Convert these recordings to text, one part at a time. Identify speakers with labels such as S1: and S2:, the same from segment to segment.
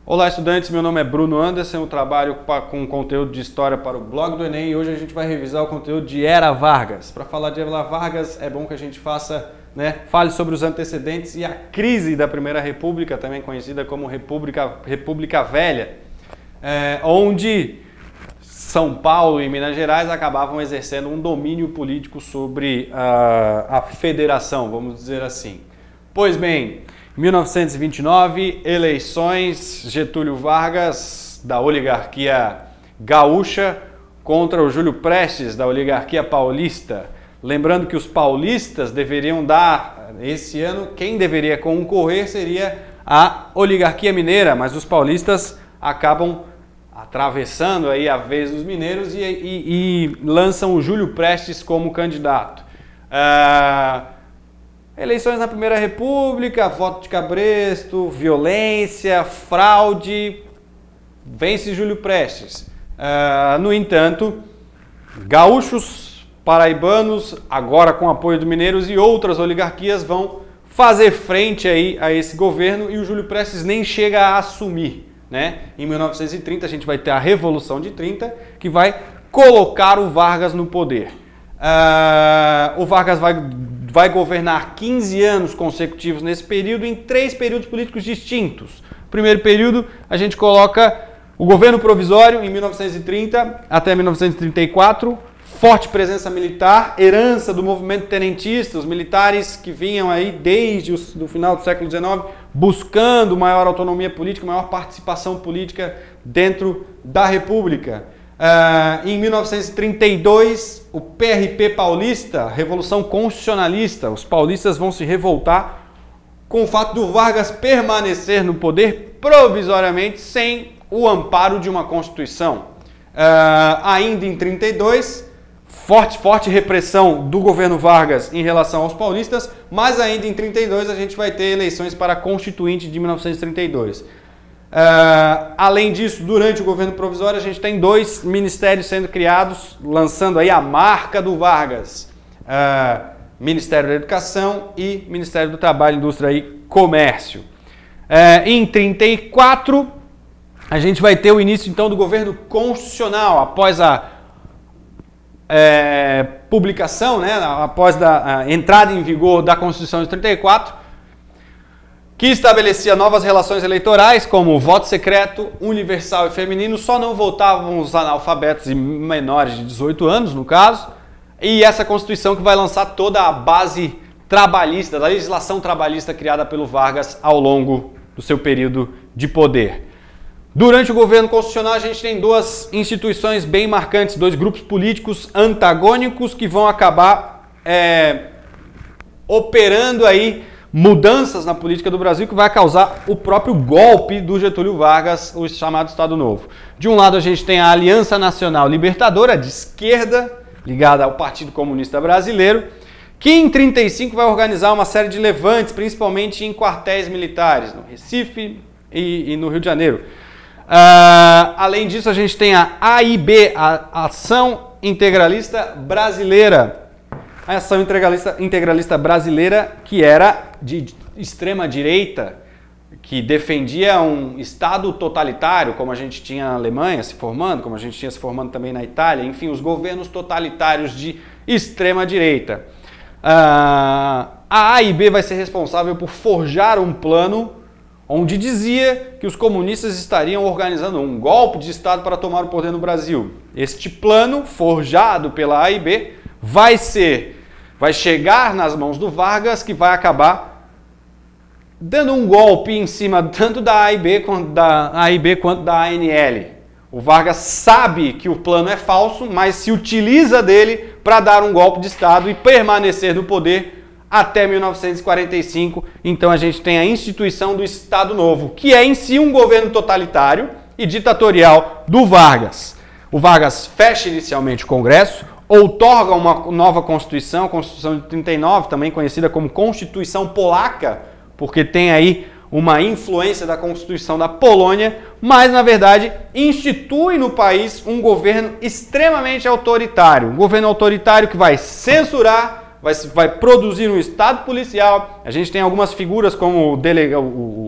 S1: Olá, estudantes, meu nome é Bruno Anderson, eu trabalho com conteúdo de história para o blog do Enem e hoje a gente vai revisar o conteúdo de Era Vargas. Para falar de Era Vargas é bom que a gente fale sobre os antecedentes e a crise da Primeira República, também conhecida como República Velha, onde São Paulo e Minas Gerais acabavam exercendo um domínio político sobre a federação, vamos dizer assim. Pois bem, 1929, eleições, Getúlio Vargas, da oligarquia gaúcha, contra o Júlio Prestes, da oligarquia paulista. Lembrando que os paulistas deveriam dar, esse ano, quem deveria concorrer seria a oligarquia mineira, mas os paulistas acabam atravessando aí a vez dos mineiros e lançam o Júlio Prestes como candidato. Eleições na Primeira República, voto de cabresto, violência, fraude, vence Júlio Prestes. No entanto, gaúchos, paraibanos, agora com apoio dos mineiros e outras oligarquias vão fazer frente aí a esse governo e o Júlio Prestes nem chega a assumir, né? Em 1930 a gente vai ter a Revolução de 30 que vai colocar o Vargas no poder. O Vargas vai governar 15 anos consecutivos nesse período, em 3 períodos políticos distintos. Primeiro período, a gente coloca o governo provisório, em 1930 até 1934, forte presença militar, herança do movimento tenentista, os militares que vinham aí desde o final do século XIX, buscando maior autonomia política, maior participação política dentro da República. Em 1932, o PRP paulista, Revolução Constitucionalista, os paulistas vão se revoltar com o fato do Vargas permanecer no poder provisoriamente sem o amparo de uma Constituição. Ainda em 32, forte repressão do governo Vargas em relação aos paulistas, mas ainda em 32 a gente vai ter eleições para a Constituinte de 1932. Além disso, durante o governo provisório, a gente tem 2 ministérios sendo criados, lançando aí a marca do Vargas. Ministério da Educação e Ministério do Trabalho, Indústria e Comércio. Em 34, a gente vai ter o início então do governo constitucional, após a publicação, né, após a entrada em vigor da Constituição de 34, que estabelecia novas relações eleitorais, como voto secreto, universal e feminino, só não votavam os analfabetos e menores de 18 anos, no caso, e essa Constituição que vai lançar toda a base trabalhista, da legislação trabalhista criada pelo Vargas ao longo do seu período de poder. Durante o governo constitucional, a gente tem 2 instituições bem marcantes, 2 grupos políticos antagônicos que vão acabar operando aí mudanças na política do Brasil que vai causar o próprio golpe do Getúlio Vargas, o chamado Estado Novo. De um lado a gente tem a Aliança Nacional Libertadora, de esquerda, ligada ao Partido Comunista Brasileiro, que em 35 vai organizar uma série de levantes, principalmente em quartéis militares, no Recife e no Rio de Janeiro. Além disso, a gente tem a AIB, a Ação Integralista Brasileira. A Ação Integralista Brasileira, que era de extrema direita, que defendia um Estado totalitário, como a gente tinha na Alemanha se formando, como a gente tinha se formando também na Itália, enfim, os governos totalitários de extrema direita. A AIB vai ser responsável por forjar um plano onde dizia que os comunistas estariam organizando um golpe de Estado para tomar o poder no Brasil. Este plano, forjado pela AIB, vai chegar nas mãos do Vargas, que vai acabar dando um golpe em cima tanto da AIB quanto da ANL. O Vargas sabe que o plano é falso, mas se utiliza dele para dar um golpe de Estado e permanecer no poder até 1945. Então a gente tem a instituição do Estado Novo, que é em si um governo totalitário e ditatorial do Vargas. O Vargas fecha inicialmente o Congresso, outorga uma nova Constituição, a Constituição de 39, também conhecida como Constituição Polaca, porque tem aí uma influência da Constituição da Polônia, mas na verdade institui no país um governo extremamente autoritário, um governo autoritário que vai censurar, vai produzir um Estado policial. A gente tem algumas figuras como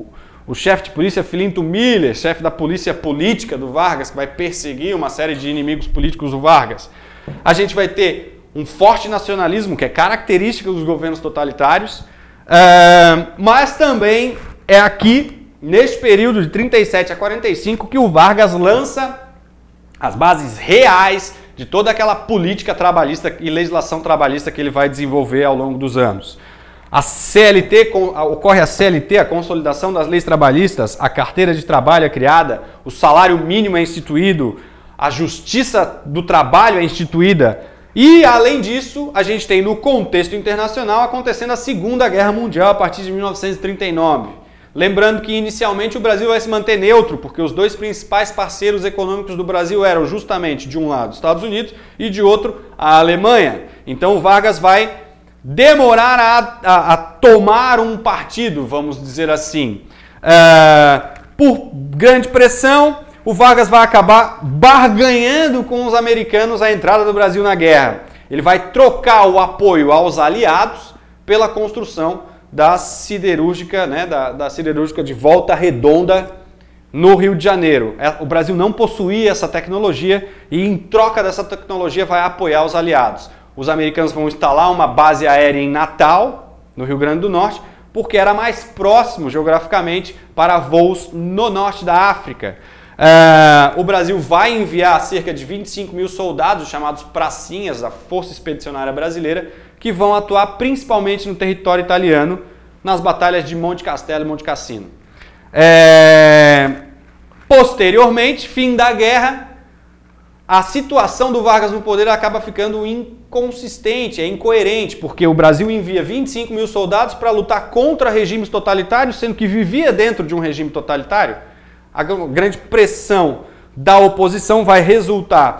S1: o chefe de polícia Filinto Miller, chefe da polícia política do Vargas, que vai perseguir uma série de inimigos políticos do Vargas. A gente vai ter um forte nacionalismo, que é característica dos governos totalitários, mas também é aqui, neste período de 37 a 45, que o Vargas lança as bases reais de toda aquela política trabalhista e legislação trabalhista que ele vai desenvolver ao longo dos anos. A CLT, ocorre a CLT, a consolidação das leis trabalhistas, a carteira de trabalho é criada, o salário mínimo é instituído, a justiça do trabalho é instituída e, além disso, a gente tem no contexto internacional acontecendo a Segunda Guerra Mundial a partir de 1939. Lembrando que inicialmente o Brasil vai se manter neutro, porque os dois principais parceiros econômicos do Brasil eram justamente, de um lado, os Estados Unidos e de outro, a Alemanha. Então o Vargas vai demorar a tomar um partido, vamos dizer assim. Por grande pressão, o Vargas vai acabar barganhando com os americanos a entrada do Brasil na guerra. Ele vai trocar o apoio aos aliados pela construção da siderúrgica, da siderúrgica de Volta Redonda no Rio de Janeiro. O Brasil não possuía essa tecnologia e, em troca dessa tecnologia, vai apoiar os aliados. Os americanos vão instalar uma base aérea em Natal, no Rio Grande do Norte, porque era mais próximo geograficamente para voos no norte da África. O Brasil vai enviar cerca de 25 mil soldados, chamados pracinhas, da Força Expedicionária Brasileira, que vão atuar principalmente no território italiano, nas batalhas de Monte Castelo e Monte Cassino. Posteriormente, fim da guerra, a situação do Vargas no poder acaba ficando inconsistente, incoerente, porque o Brasil envia 25 mil soldados para lutar contra regimes totalitários, sendo que vivia dentro de um regime totalitário. A grande pressão da oposição vai resultar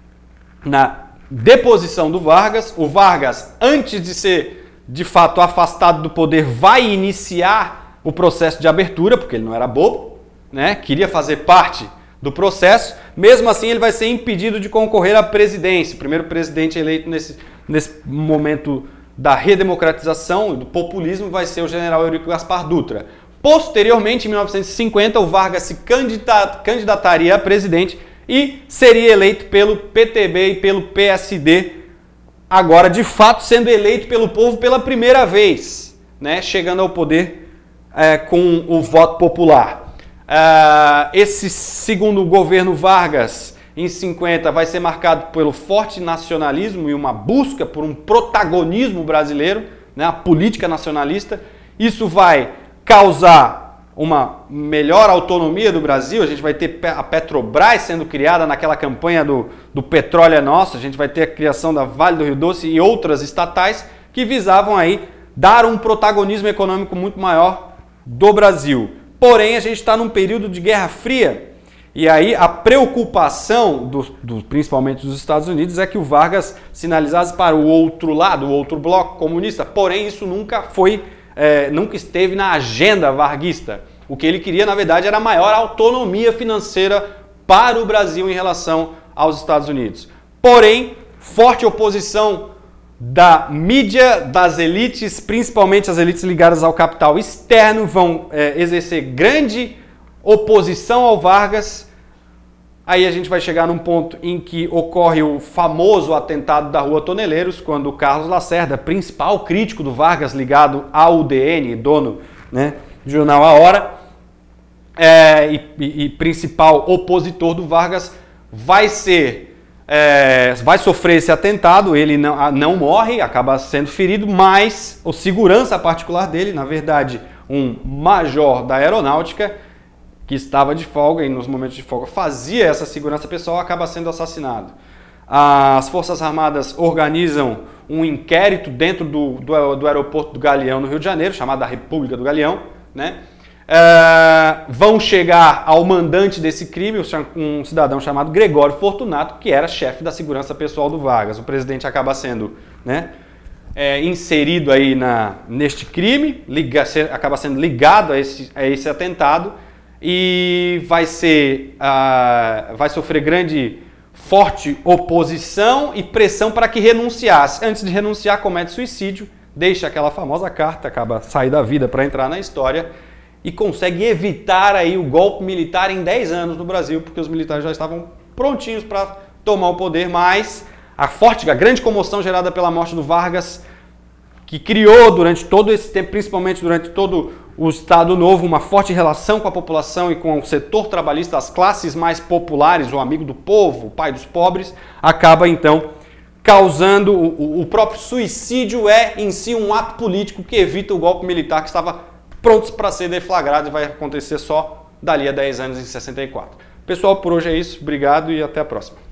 S1: na deposição do Vargas. O Vargas, antes de ser de fato afastado do poder, vai iniciar o processo de abertura, porque ele não era bobo, queria fazer parte do processo. Mesmo assim, ele vai ser impedido de concorrer à presidência. O primeiro presidente eleito nesse momento da redemocratização e do populismo vai ser o general Eurico Gaspar Dutra. Posteriormente, em 1950, o Vargas se candidataria a presidente e seria eleito pelo PTB e pelo PSD, agora de fato sendo eleito pelo povo pela primeira vez, chegando ao poder com o voto popular. Esse segundo governo Vargas, em 50, vai ser marcado pelo forte nacionalismo e uma busca por um protagonismo brasileiro, a política nacionalista. Isso vai causar uma melhor autonomia do Brasil. A gente vai ter a Petrobras sendo criada naquela campanha do petróleo é nosso, a gente vai ter a criação da Vale do Rio Doce e outras estatais que visavam aí dar um protagonismo econômico muito maior do Brasil. Porém, a gente está num período de Guerra Fria e aí a preocupação, principalmente dos Estados Unidos, é que o Vargas sinalizasse para o outro lado, o outro bloco comunista. Porém, isso nunca esteve na agenda varguista. O que ele queria, na verdade, era maior autonomia financeira para o Brasil em relação aos Estados Unidos. Porém, forte oposição da mídia, das elites, principalmente as elites ligadas ao capital externo, vão exercer grande oposição ao Vargas. Aí a gente vai chegar num ponto em que ocorre o famoso atentado da Rua Toneleiros, quando o Carlos Lacerda, principal crítico do Vargas ligado ao UDN, dono do jornal A Hora, e principal opositor do Vargas, vai sofrer esse atentado. Ele não morre, acaba sendo ferido, mas o segurança particular dele, na verdade um major da aeronáutica, que estava de folga e nos momentos de folga fazia essa segurança pessoal, acaba sendo assassinado. As Forças Armadas organizam um inquérito dentro do aeroporto do Galeão, no Rio de Janeiro, chamado da República do Galeão, vão chegar ao mandante desse crime, um cidadão chamado Gregório Fortunato, que era chefe da segurança pessoal do Vargas. O presidente acaba sendo inserido aí neste crime, acaba sendo ligado a esse atentado e vai sofrer forte oposição e pressão para que renunciasse. Antes de renunciar, comete suicídio, deixa aquela famosa carta, acaba saindo da vida para entrar na história e consegue evitar aí o golpe militar em 10 anos no Brasil, porque os militares já estavam prontinhos para tomar o poder, mas a grande comoção gerada pela morte do Vargas, que criou durante todo esse tempo, principalmente durante todo o Estado Novo, uma forte relação com a população e com o setor trabalhista, as classes mais populares, o amigo do povo, o pai dos pobres, acaba então causando o próprio suicídio em si um ato político que evita o golpe militar que estava pronto para ser deflagrado e vai acontecer só dali a 10 anos, em 64. Pessoal, por hoje é isso. Obrigado e até a próxima.